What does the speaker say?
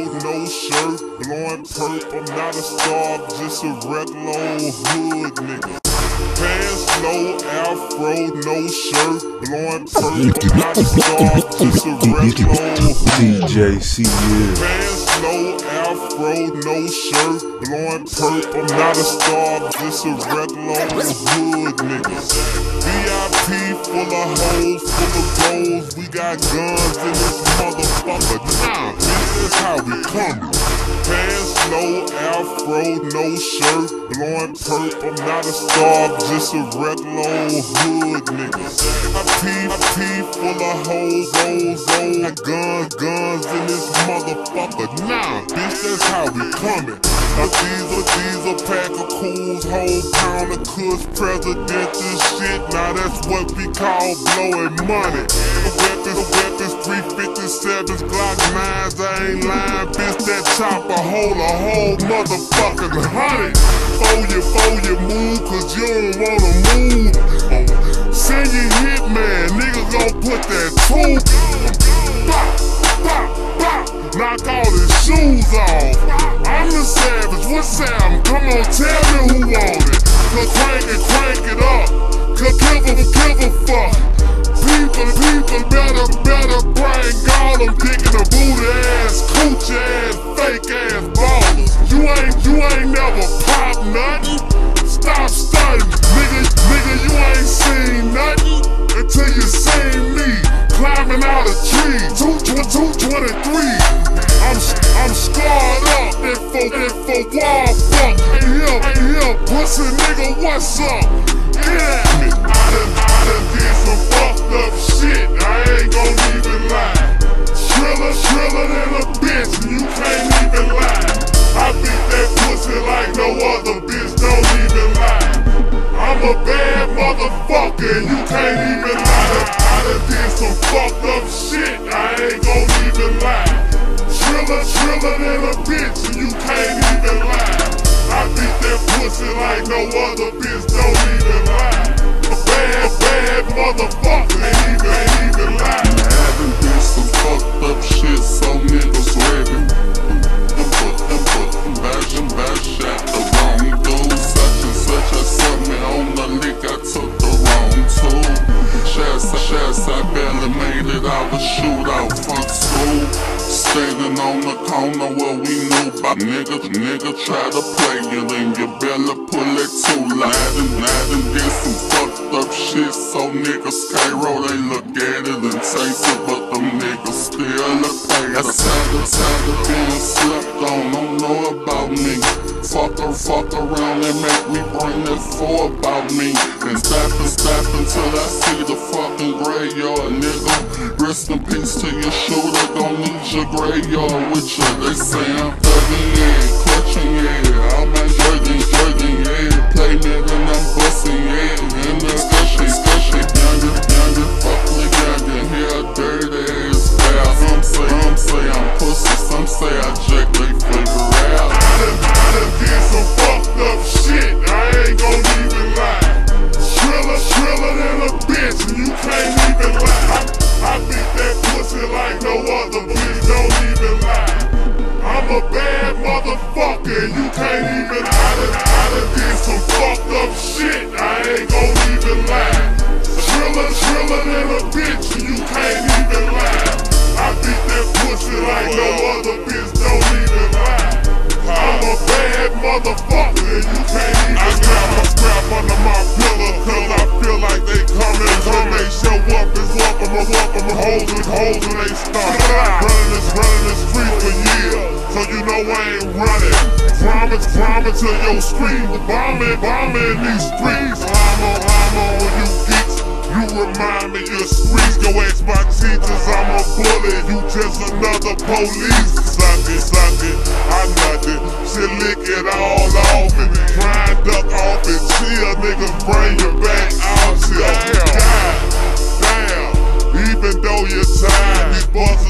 afro, no shirt, blowing perp. I'm not a star, I'm just a regular old hood nigga. Pants low, afro, no shirt, blowing perp. I'm not a star, just a regular old hood DJCL. Pants low, afro, no shirt, blowing perp. I'm not a star, I'm just a regular old hood nigga. VIP full of hoes, full of goals. We got guns in this motherfucker. Nah, bitch, that's how we coming. Pants low, afro, no shirt, blowing perp. I'm not a star, I'm just a regular old hood nigga. VIP full of hoes, got guns in this motherfucker. Nah, bitch, that's how we coming. Now these a pack of cools, whole pound of kush, presidential shit. Now that's what we call blowing money. The weapons, 357s, Glock 9s, I ain't lying, bitch, that chopper hold a whole motherfucking 100. Before you move, cause you don't wanna move. Send your hitman, nigga gon' put that tube. Pop, pop, pop, knock all his shoes off. I'm the savage, what's Sam? Come on, tell me who want it. Cause crank it up. Cause give a fuck. People better bring God. I'm digging a booty ass, cooch ass, fake ass ballers. You ain't never pop nothing. Stop stunting, nigga, you ain't seen nothing until you seen me climbing out a tree. 223. I'm scarred up, and for wall fuck. Ain't here, pussy nigga, what's up? Get at me. I done did some fucked up shit, I ain't gon' even lie. Shriller than a bitch, and you can't even lie. I beat that pussy like no other bitch, don't even lie. I'm a bad motherfucker, and you can't even lie. I done did some fucked up shit, I ain't gon' even lie. Shriller than a bitch, and you can't even lie. I beat that pussy like no other bitch, don't even lie. A bad motherfucker, ain't even lie. I done did some fucked up shit, so niggas ready. Shot the wrong dude, such and such a something on the lick, I took the wrong tool. Shots, I barely made it out of shootout, fuck school. Standing on the corner where we knew about nigga try to play you, then you barely pull it too loud. I done did some fucked up shit, so niggas Cairo, they look at it and taste it, but them niggas still look paid. That's tired of being slept on, don't know about me. Fuck around and make me bring that for about me. And stop until I see the fucking graveyard, nigga. Rest in peace to your shooter, don't need your graveyard with you. They say I'm thugging, yeah, clutching, yeah. I'm at jugging, yeah. Play me then I'm busting, yeah. And that's gushy, younger, fuck me, younger. Here a dirty ass foul. Some say I'm pussy, some say I jack, they figure out. I done did some fucked up shit, I ain't gon' even lie. Shriller than a bitch, and you can't even lie. I beat that pussy like no other bitch, don't even lie. I'm a bad motherfucker, and you can't even lie. I done did some fucked up shit, I ain't gon' even lie. Shriller than a bitch, and you can't even lie. I beat that pussy like no other bitch, don't even lie. I'm a bad motherfucker, and you can't even lie. I scrap under my pillow, cause I feel like they coming. When they show up, it's welcome, holding they start. Running the street for years, so you know I ain't running. Climbing to your street, bombing these streets. I'm on you geeks, you remind me your streets. Go ask my teachers, I'm a bully, you just another police. Suck it, I nut it, shit lick it all off and try and duck off and chill, niggas bring you back out here. Damn, even though you're tired, these bucks